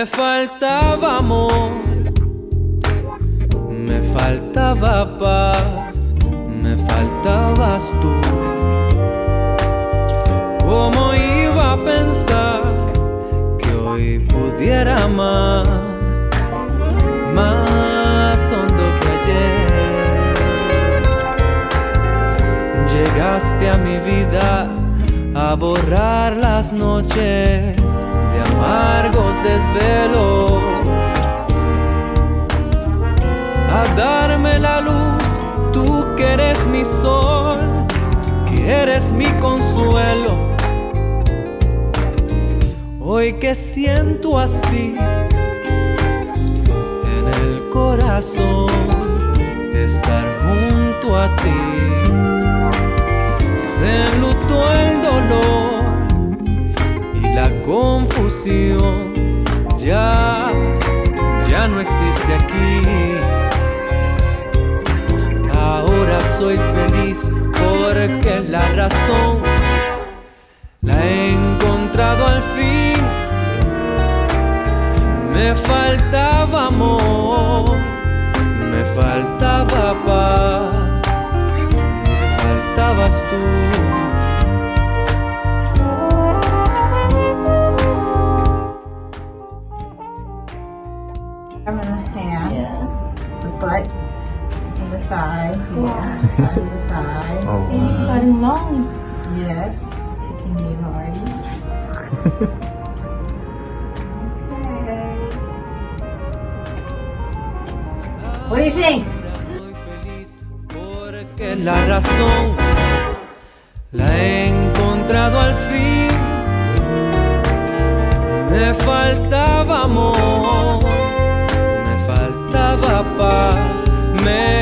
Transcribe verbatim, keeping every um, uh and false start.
Me faltaba amor, me faltaba paz, me faltabas tú. ¿Cómo iba a pensar que hoy pudiera amar más hondo que ayer? Llegaste a mi vida a borrar las noches de amargos desvelos, a darme la luz, tú que eres mi sol, que eres mi consuelo. Hoy que siento así en el corazón estar junto a ti, se enlutó el dolor y la confusión ya, ya no existe aquí. Ahora soy feliz porque la razón la he encontrado al fin. Me faltaba amor, me faltaba paz, me faltabas tú. I'm in the hand, Yeah. the butt, and the thigh, yeah, side of the thigh. Oh, And it's wow. gotten long. Yes, kicking me hard. Okay. What do you think? Soy feliz porque la razón la he encontrado al fin. Me faltaba amor, me faltaba paz, me